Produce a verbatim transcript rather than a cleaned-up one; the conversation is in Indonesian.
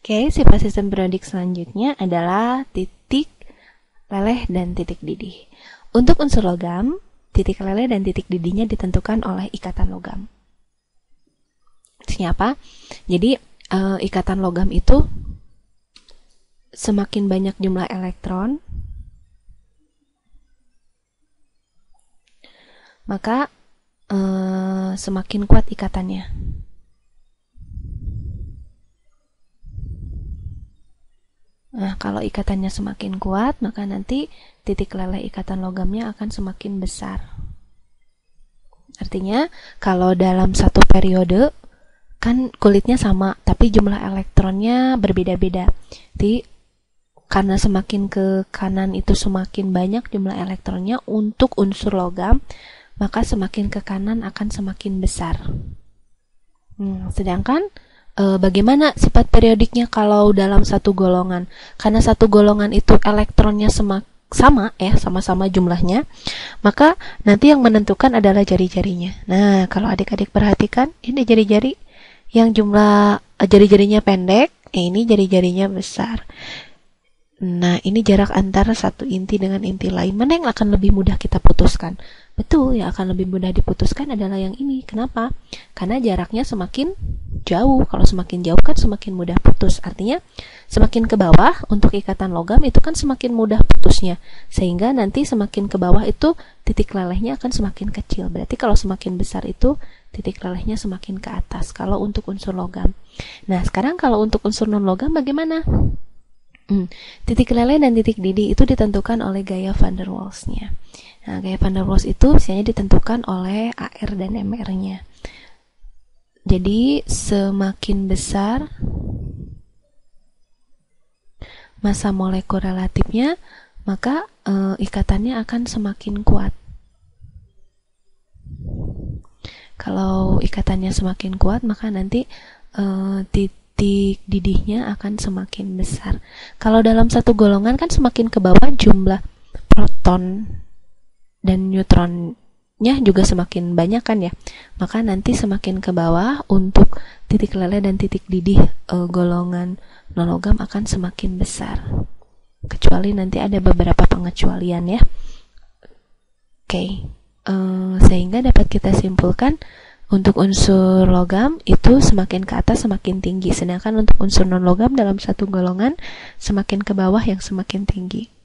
Oke, sifat sistem periodik selanjutnya adalah titik leleh dan titik didih. Untuk unsur logam, titik leleh dan titik didihnya ditentukan oleh ikatan logam. Maksudnya apa? Jadi, e, ikatan logam itu semakin banyak jumlah elektron, maka e, semakin kuat ikatannya. Nah, kalau ikatannya semakin kuat, maka nanti titik leleh ikatan logamnya akan semakin besar. Artinya, kalau dalam satu periode, kan kulitnya sama, tapi jumlah elektronnya berbeda-beda. Jadi, karena semakin ke kanan itu semakin banyak jumlah elektronnya untuk unsur logam, maka semakin ke kanan akan semakin besar. Hmm, sedangkan, bagaimana sifat periodiknya kalau dalam satu golongan? Karena satu golongan itu elektronnya sama, sama ya, sama-sama jumlahnya, maka nanti yang menentukan adalah jari-jarinya. Nah, kalau adik-adik perhatikan, ini jari-jari yang jumlah jari-jarinya pendek, ini jari-jarinya besar. Nah, ini jarak antara satu inti dengan inti lain. Mana yang akan lebih mudah kita putuskan? Betul, yang akan lebih mudah diputuskan adalah yang ini. Kenapa? Karena jaraknya semakin jauh. Kalau semakin jauh kan semakin mudah putus. Artinya, semakin ke bawah untuk ikatan logam itu kan semakin mudah putusnya. Sehingga nanti semakin ke bawah itu titik lelehnya akan semakin kecil. Berarti kalau semakin besar itu titik lelehnya semakin ke atas. Kalau untuk unsur logam. Nah, sekarang kalau untuk unsur non logam bagaimana? Hmm, titik leleh dan titik didih itu ditentukan oleh gaya van der Waals-nya. Nah, gaya van der Waals itu biasanya ditentukan oleh A R dan M R-nya. Jadi, semakin besar massa molekul relatifnya, maka e, ikatannya akan semakin kuat. Kalau ikatannya semakin kuat, maka nanti e, titik titik didihnya akan semakin besar. Kalau dalam satu golongan kan semakin ke bawah jumlah proton dan neutronnya juga semakin banyak kan ya. Maka nanti semakin ke bawah untuk titik leleh dan titik didih e, golongan non-logam akan semakin besar. Kecuali nanti ada beberapa pengecualian ya. Oke, e, sehingga dapat kita simpulkan untuk unsur logam itu semakin ke atas semakin tinggi, sedangkan untuk unsur non-logam dalam satu golongan semakin ke bawah yang semakin tinggi.